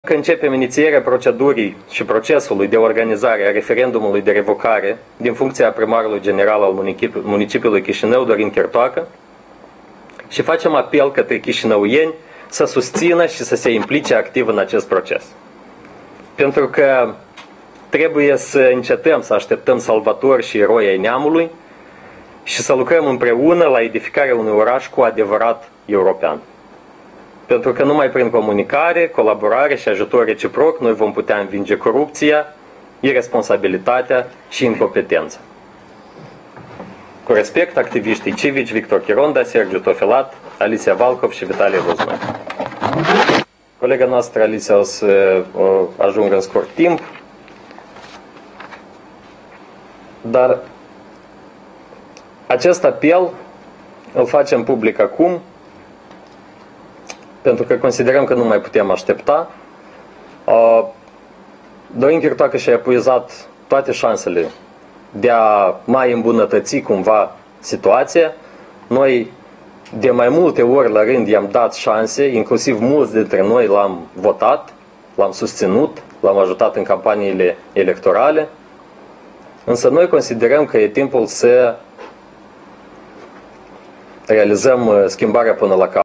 Că începem inițierea procedurii și procesului de organizare a referendumului de revocare din funcția primarului general al municipiului Chișinău, Dorin Chirtoacă, și facem apel către chișinăuieni să susțină și să se implice activ în acest proces. Pentru că trebuie să încetăm să așteptăm salvatori și eroi ai neamului și să lucrăm împreună la edificarea unui oraș cu adevărat european. Pentru că numai prin comunicare, colaborare și ajutor reciproc noi vom putea învinge corupția, irresponsabilitatea și incompetența. Cu respect, activiștii civici Victor Chironda, Sergiu Tofilat, Alicia Valcov și Vitalie Vozman. Colega noastră Alicia o să ajungă în scurt timp, dar acest apel îl facem public acum, pentru că considerăm că nu mai putem aștepta. Dorin Chirtoacă și-a epuizat toate șansele de a mai îmbunătăți cumva situația. Noi de mai multe ori la rând i-am dat șanse, inclusiv mulți dintre noi l-am votat, l-am susținut, l-am ajutat în campaniile electorale. Însă noi considerăm că e timpul să realizăm schimbarea până la capăt.